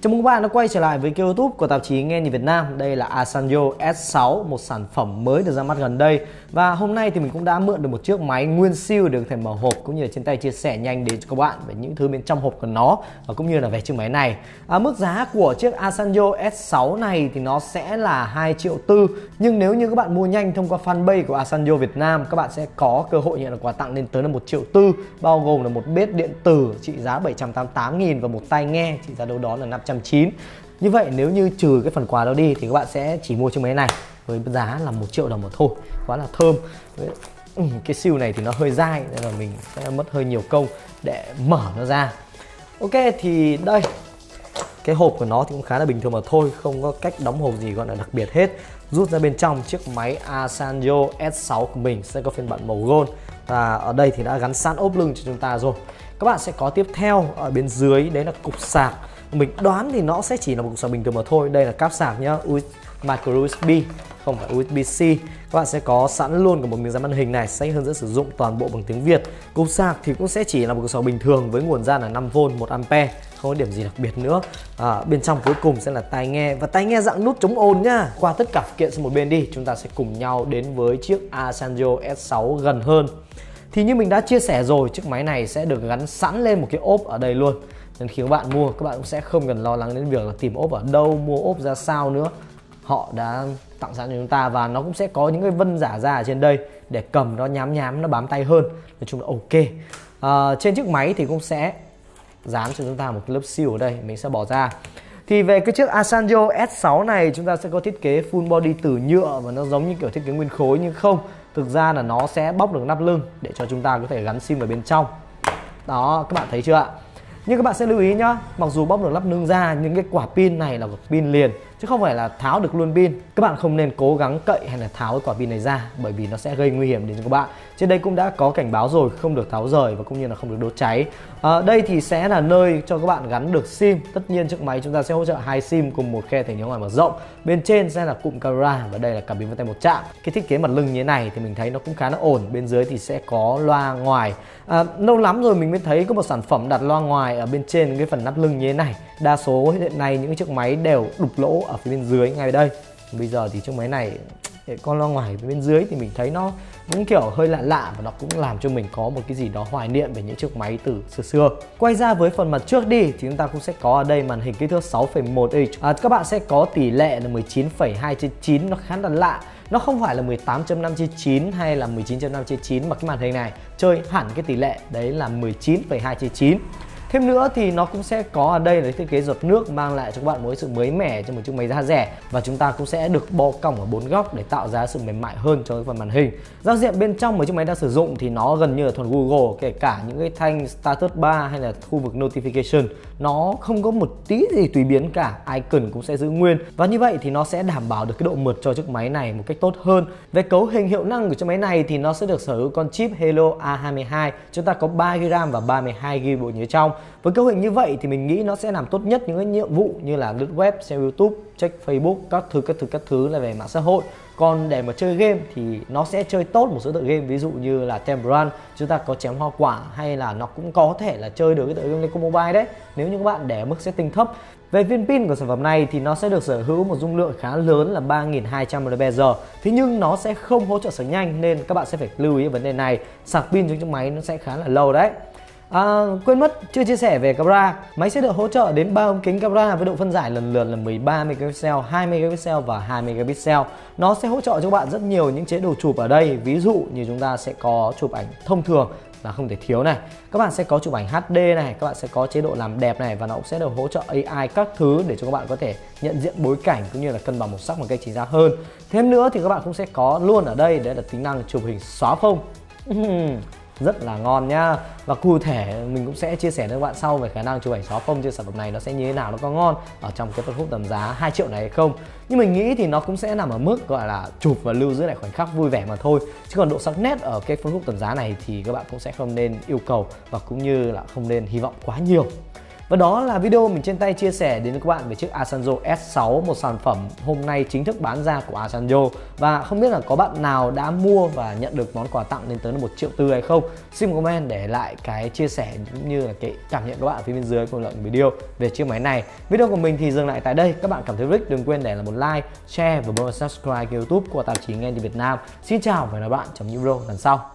Chào mừng các bạn đã quay trở lại với kênh YouTube của tạp chí Nghe Nhìn Việt Nam. Đây là Asanjo S6, một sản phẩm mới được ra mắt gần đây. Và hôm nay thì mình cũng đã mượn được một chiếc máy nguyên siêu được thể mở hộp cũng như là trên tay chia sẻ nhanh đến cho các bạn về những thứ bên trong hộp của nó và cũng như là về chiếc máy này. Mức giá của chiếc Asanjo S6 này thì nó sẽ là 2,4 triệu. Nhưng nếu như các bạn mua nhanh thông qua fanpage của Asanjo Việt Nam, các bạn sẽ có cơ hội nhận được quà tặng lên tới là 1,4 triệu, bao gồm là một bếp điện tử trị giá 788.000 và một tai nghe trị giá đâu đó là 590. Như vậy nếu như trừ cái phần quà đó đi thì các bạn sẽ chỉ mua chiếc máy này với giá là 1 triệu đồng mà thôi. Quá là thơm. Cái siêu này thì nó hơi dai nên là mình sẽ mất hơi nhiều công để mở nó ra. Ok, thì đây, cái hộp của nó thì cũng khá là bình thường mà thôi, không có cách đóng hộp gì gọi là đặc biệt hết. Rút ra bên trong, chiếc máy Asanjo S6 của mình sẽ có phiên bản màu gold. Và ở đây thì đã gắn sẵn ốp lưng cho chúng ta rồi. Các bạn sẽ có tiếp theo ở bên dưới, đấy là cục sạc. Mình đoán thì nó sẽ chỉ là một cục sạc bình thường mà thôi. Đây là cáp sạc nhá, micro USB, không phải USB-C. Các bạn sẽ có sẵn luôn cả một miếng dán màn hình này, sẽ hướng dẫn sử dụng toàn bộ bằng tiếng Việt. Cục sạc thì cũng sẽ chỉ là một cục sạc bình thường với nguồn ra là 5V 1A, không có điểm gì đặc biệt nữa. Bên trong cuối cùng sẽ là tai nghe, và tai nghe dạng nút chống ồn nhá. Qua tất cả phụ kiện sang một bên đi, chúng ta sẽ cùng nhau đến với chiếc Asanjo S6 gần hơn. Thì như mình đã chia sẻ rồi, chiếc máy này sẽ được gắn sẵn lên một cái ốp ở đây luôn. Nên khi các bạn mua, các bạn cũng sẽ không cần lo lắng đến việc là tìm ốp ở đâu, mua ốp ra sao nữa. Họ đã tặng sẵn cho chúng ta và nó cũng sẽ có những cái vân giả ra ở trên đây để cầm nó nhám nó bám tay hơn. Nói chung là ok. Trên chiếc máy thì cũng sẽ dán cho chúng ta một cái lớp siêu ở đây, mình sẽ bỏ ra. Thì về cái chiếc Asanjo S6 này, chúng ta sẽ có thiết kế full body từ nhựa và nó giống như kiểu thiết kế nguyên khối, nhưng không, thực ra là nó sẽ bóc được nắp lưng để cho chúng ta có thể gắn sim vào bên trong. Đó, các bạn thấy chưa ạ? Nhưng các bạn sẽ lưu ý nhá, mặc dù bóc được nắp lưng ra nhưng cái quả pin này là quả pin liền chứ không phải là tháo được luôn pin. Các bạn không nên cố gắng cậy hay là tháo cái quả pin này ra, bởi vì nó sẽ gây nguy hiểm đến cho các bạn. Trên đây cũng đã có cảnh báo rồi, không được tháo rời và cũng như là không được đốt cháy. Đây thì sẽ là nơi cho các bạn gắn được sim. Tất nhiên chiếc máy chúng ta sẽ hỗ trợ 2 sim cùng một khe thẻ nhớ ngoài mở rộng. Bên trên sẽ là cụm camera và đây là cảm biến vân tay một chạm. Cái thiết kế mặt lưng như thế này thì mình thấy nó cũng khá là ổn. Bên dưới thì sẽ có loa ngoài. Lâu lắm rồi mình mới thấy có một sản phẩm đặt loa ngoài ở bên trên cái phần nắp lưng như thế này. Đa số hiện nay những chiếc máy đều đục lỗ ở phía bên dưới ngay đây. Bây giờ thì chiếc máy này con loa ngoài bên dưới thì mình thấy nó cũng kiểu hơi lạ lạ và nó cũng làm cho mình có một cái gì đó hoài niệm về những chiếc máy từ xưa. Quay ra với phần mặt trước đi thì chúng ta cũng sẽ có ở đây màn hình kích thước 6,1 inch. Các bạn sẽ có tỷ lệ là 19,2/9, nó khá là lạ. Nó không phải là 18,5/9 hay là 19,5/9 mà cái màn hình này chơi hẳn cái tỷ lệ đấy là 19,2/9. Thêm nữa thì nó cũng sẽ có ở đây là thiết kế giọt nước, mang lại cho các bạn một sự mới mẻ cho một chiếc máy giá rẻ. Và chúng ta cũng sẽ được bo cong ở 4 góc để tạo ra sự mềm mại hơn cho cái phần màn hình. Giao diện bên trong một chiếc máy đang sử dụng thì nó gần như là thuần Google, kể cả những cái thanh status bar hay là khu vực notification nó không có một tí gì tùy biến cả, icon cũng sẽ giữ nguyên. Và như vậy thì nó sẽ đảm bảo được cái độ mượt cho chiếc máy này một cách tốt hơn. Về cấu hình hiệu năng của chiếc máy này thì nó sẽ được sở hữu con chip Helio A22. Chúng ta có 3GB RAM và 32GB bộ nhớ trong. Với cấu hình như vậy thì mình nghĩ nó sẽ làm tốt nhất những cái nhiệm vụ như là lướt web, xem YouTube, check Facebook, các thứ là về mạng xã hội. Còn để mà chơi game thì nó sẽ chơi tốt một số tựa game, ví dụ như là Temple Run, chúng ta có chém hoa quả, hay là nó cũng có thể là chơi được cái tựa game Lego Mobile đấy, nếu như các bạn để mức setting thấp. Về viên pin của sản phẩm này thì nó sẽ được sở hữu một dung lượng khá lớn là 3200 mAh. Thế nhưng nó sẽ không hỗ trợ sạc nhanh nên các bạn sẽ phải lưu ý vấn đề này. Sạc pin trong chiếc máy nó sẽ khá là lâu đấy. Quên mất chưa chia sẻ về camera. Máy sẽ được hỗ trợ đến 3 ống kính camera với độ phân giải lần lượt là 13 megapixel, 2 megapixel và 2 megapixel. Nó sẽ hỗ trợ cho các bạn rất nhiều những chế độ chụp ở đây. Ví dụ như chúng ta sẽ có chụp ảnh thông thường là không thể thiếu này. Các bạn sẽ có chụp ảnh HD này, các bạn sẽ có chế độ làm đẹp này và nó cũng sẽ được hỗ trợ AI các thứ để cho các bạn có thể nhận diện bối cảnh cũng như là cân bằng màu sắc một cách chính xác hơn. Thêm nữa thì các bạn cũng sẽ có luôn ở đây đấy là tính năng chụp hình xóa phông. Rất là ngon nhá. Và cụ thể mình cũng sẽ chia sẻ với các bạn sau về khả năng chụp ảnh xóa phông trên sản phẩm này nó sẽ như thế nào, nó có ngon ở trong cái phân khúc tầm giá 2 triệu này hay không. Nhưng mình nghĩ thì nó cũng sẽ nằm ở mức gọi là chụp và lưu giữ lại khoảnh khắc vui vẻ mà thôi. Chứ còn độ sắc nét ở cái phân khúc tầm giá này thì các bạn cũng sẽ không nên yêu cầu và cũng như là không nên hy vọng quá nhiều. Và đó là video mình trên tay chia sẻ đến với các bạn về chiếc Asanjo S6, một sản phẩm hôm nay chính thức bán ra của Asanjo. Và không biết là có bạn nào đã mua và nhận được món quà tặng lên tới là 1,4 triệu hay không? Xin một comment để lại cái chia sẻ cũng như là cái cảm nhận của bạn ở phía bên dưới của lượng video về chiếc máy này. Video của mình thì dừng lại tại đây. Các bạn cảm thấy thích đừng quên để lại một like, share và bấm subscribe kênh YouTube của tạp chí Nghe Tiếng Việt Nam. Xin chào và hẹn gặp lại trong những video lần sau.